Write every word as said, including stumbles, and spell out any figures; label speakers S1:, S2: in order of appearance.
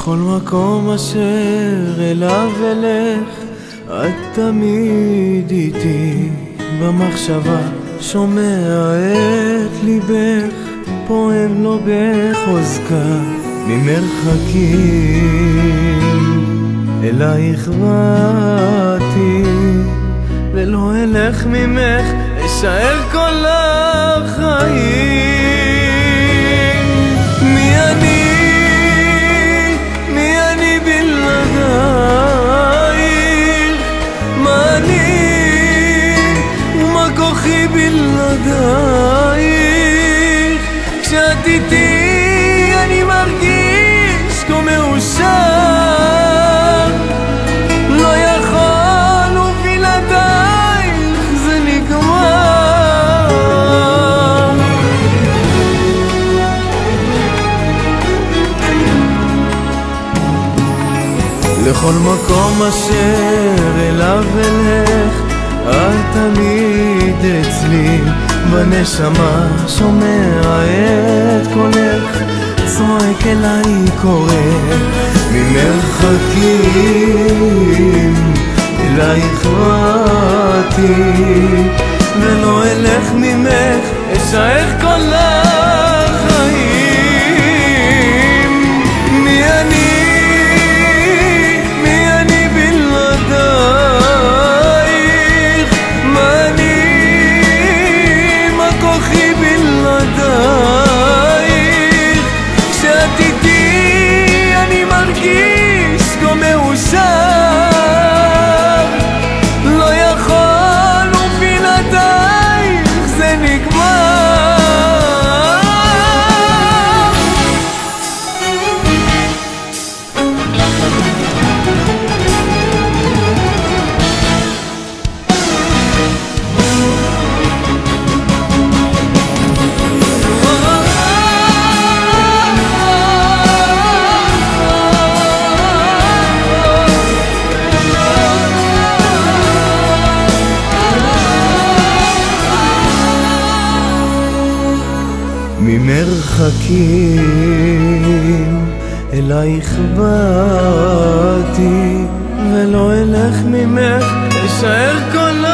S1: לכל מקום אשר אליו אלך, את תמיד איתי במחשבה, שומע את ליבך, פועם לו בחוזקה ממרחקים. אלייך באתי ולא אלך ממך, אשאר כל החיים. מי אני, מי אני בלעדייך? מה אני ומה כוחי בלעדייך? כשאת איתי אני מרגיש כה מאושר, לא יכול ובלעדייך זה נגמר. לכל מקום אשר אליו אלך, את תמיד אצלי בנשמה, שומע את קולך, צועק אליי קורא ממרחקים. אלייך באתי ולא אלך ממך, אשאר כל החיים. מי אני, מי אני בלעדייך? מה אני, מה כוחי בלעדייך? כשאת איתי אני מרגיש כה מאושר, לא יכול ובלעדייך זה נגמר. ממרחקים אלייך באתי ולא אלך ממך, אשאר כל